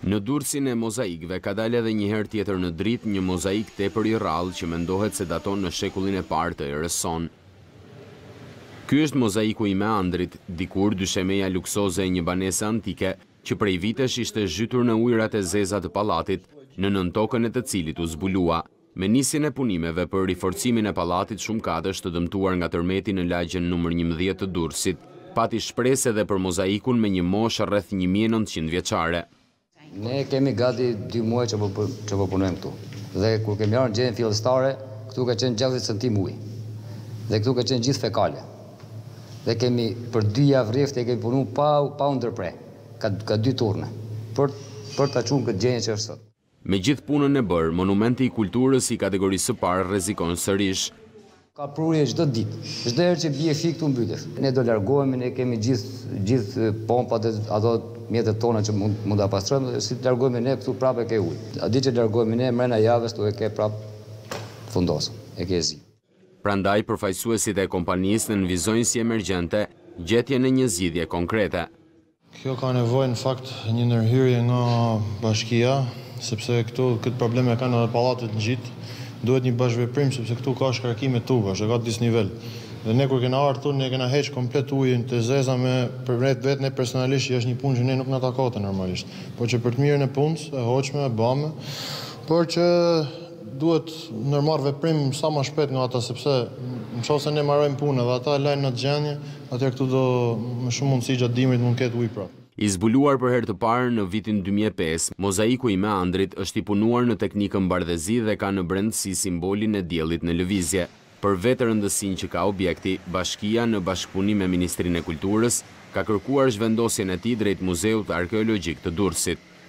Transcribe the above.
Në Durrësin e mozaikëve ka dalë edhe një herë tjetër në dritë një mozaik tepër i rrallë që mendohet se daton në shekullin e parë të erës sonë. Ky është mozaiku i Meandrit, dikur dyshemeja luksoze e një banese antike që prej vitesh ishte zhytur në ujërat e zeza të pallatit, në nëntokën e të cilit u zbulua. Me nisjen e punimeve për riforcimin e pallatit shumë katësh të dëmtuar nga tërmeti në lagjen numër 11 të Durrësit, pati shpresë edhe për mozaikun me një moshë rreth 1900 vjeçare. Ne kemi gati 2 muaj që po punojmë këtu. Dhe kur kemi marrë në gjendjen fillestare, këtu ka qenë 60 cm ujë. Dhe këtu ka qenë gjithë fekale. Dhe kemi për 2 javë rrefte kemi punuar pa u ndërpre. Ka 2 turne për ta çuar këtë gjendje që është sot. Me gjithë punën e bërë, monumenti i kulturës i kategorisë së parë rrezikon sërish. Ka prurje çdo ditë. Çdo herë që bie fik këtu mbytesh. Ne do largohemi, ne kemi gjithë pompat e ato mjetet tona që mund ta pastrojmë, si të largohemi ne këtu prapë ke ujë. A di që largohemi ne mbrenda javës tu e ke prapë fundosën, e ke zi. Prandaj përfaqësuesit e kompanisë nënvizojnë si emergjente gjetjen e një zgjidhje konkrete. Kjo ka nevojë në fakt një ndërhyrje nga bashkia, sepse këtu këtë probleme kanë edhe pallatet ngjit. Duhet një bashkëveprim sepse këtu ka shkarkime tubash, ka disnivel. Dhe ne kur kena ardhur, ne kena heq komplet ujin të zeza me për vetë ne personalisht që është një punë që ne nuk na takote normalisht. Por që për të mirën e punës, e hoqme, e bame, por që duhet ndërmarr veprim sa më shpejt nga ata sepse nëse ne marrojmë punë dhe ata lajnë në gjendje, atëherë këtu do më shumë mundësi gjatë dimrit mund ketë ujë prapë. I zbuluar për herë të parë në vitin 2005, mozaiku i Meandrit është i punuar në teknikën bardhëzi dhe ka në brendësi simbolin e diellit në lëvizje. Për vetë rëndësinë që ka objekti, bashkia në bashkëpunim me Ministrinë e Kulturës ka kërkuar zhvendosjen e tij drejt Muzeut Arkeologjik të Durrësit.